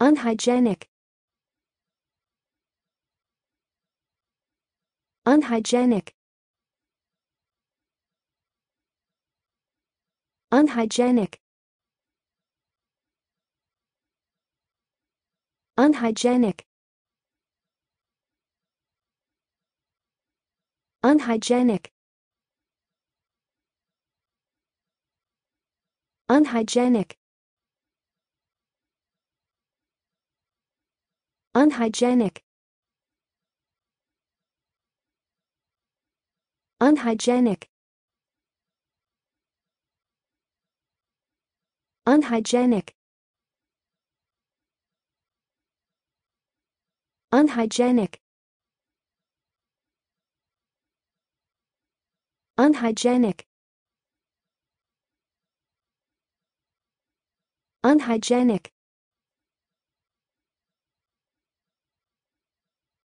Unhygienic. Unhygienic. Unhygienic. Unhygienic. Unhygienic. Unhygienic. Unhygienic. Unhygienic. Unhygienic. Unhygienic. Unhygienic. Unhygienic.